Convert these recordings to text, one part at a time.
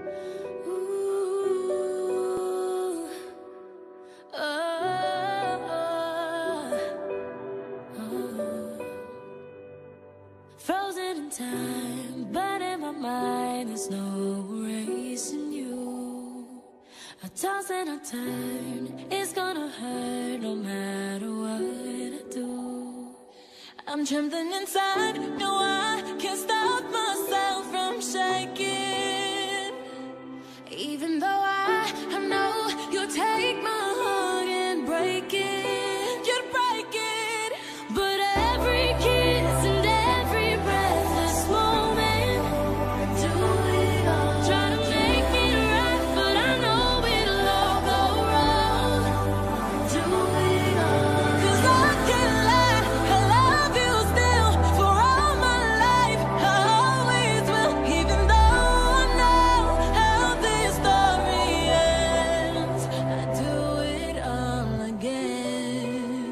Ooh, Frozen in time, but in my mind there's no erasing you. I toss and I turn, it's gonna hurt no matter what I do. I'm trembling inside, no I can't stop myself from shaking. Even though I know you'll take my heart and break it, you'd break it. But every kiss and every breathless moment, do it all. Try to make it right, but I know it'll all go wrong. Do it all. 'Cause I can't lie, I love you still for all my life. I always will, even though I know how this story ends. I do it all again.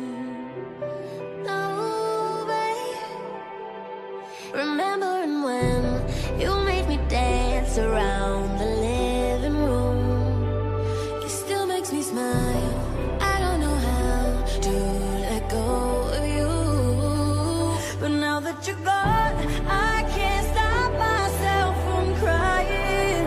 No way. Remembering when you made me dance around the living room, it still makes me smile. I don't know how to let go of you. But now that you're gone, I can't stop myself from crying.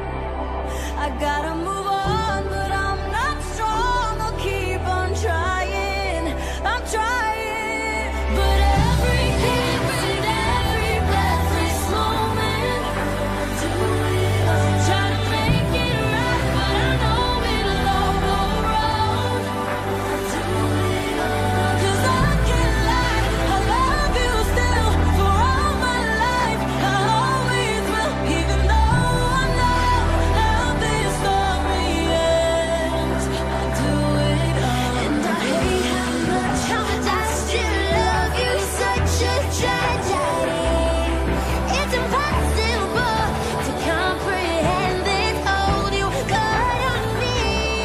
I gotta move on, but I'm not strong. I'll keep on trying. I'm trying. But every kiss and every breathless moment, do it all. Try to make it right, but I know it'll all go wrong. Do it all. 'Cause I can't lie, I love you still for all my life. I always will, even though I know how this story ends. I do it all. And I hate how much I still love you. Such a tragedy. It's impossible to comprehend this hold you got on me.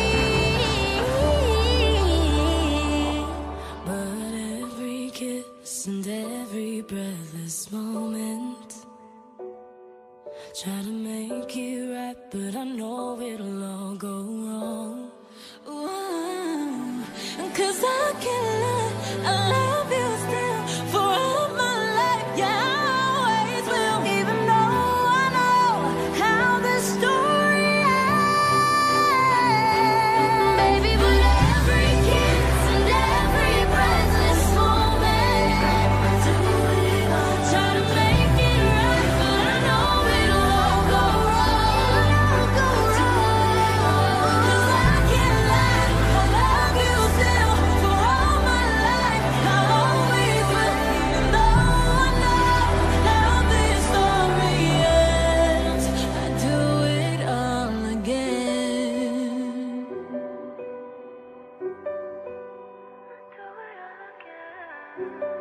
But every kiss and every breathless moment, try to make it right, but I know it'll all go wrong. Ooh, 'cause I can't lie, I love you still for all my life. Yeah, I always will, even though I know how this story ends. Baby, but every kiss and every breathless moment, do it all. Try to make it right, but I know it'll all go wrong. Do it all. 'Cause I can't lie, I love you still for all my life. I always will, even though I know how this story ends. I do it all again. Do it all again.